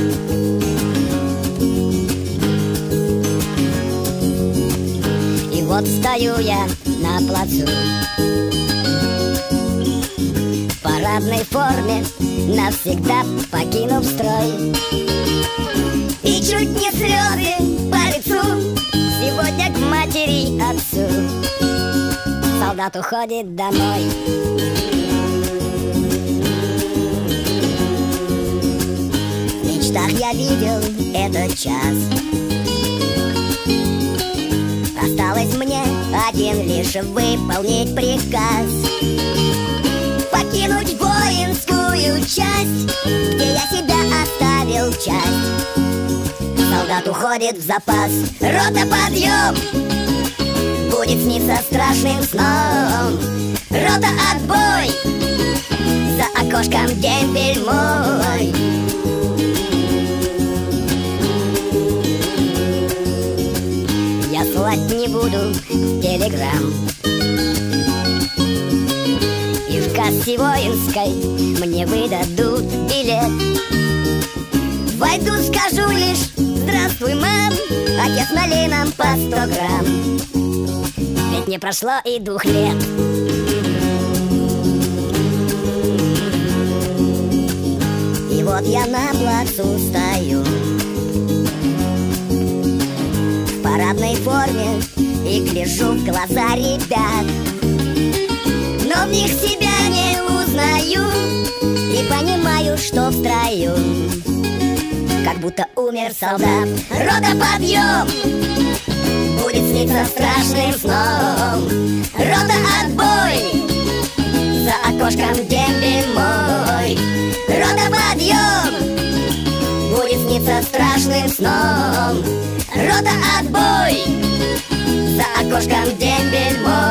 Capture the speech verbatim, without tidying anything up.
И вот стою я на плацу в парадной форме, навсегда покинув строй. И чуть не слезы по лицу сегодня к матери, отцу. Солдат уходит домой. В мечтах я видел этот час. Осталось мне один лишь выполнить приказ. Покинуть воинскую часть, где я себя оставил часть. Солдат уходит в запас. Рота, подъем! Будет сниться страшным сном. Рота, отбой! За окошком дембель мой. Я слать не буду телеграмм, и в кассе воинской мне выдадут билет. Войду, скажу лишь: здравствуй, мам, отец, налей нам по сто грамм. Ведь не прошло и двух лет. И вот я на плацу стою в парадной форме и гляжу в глаза ребят, но в них себя не узнаю и понимаю, что в строю как будто умер солдат. Рота, подъем! Будет сниться страшным сном. Рота, отбой! За окошком дембель мой. Рота, подъем! Будет сниться страшным сном. Рота, отбой! За окошком дембель мой.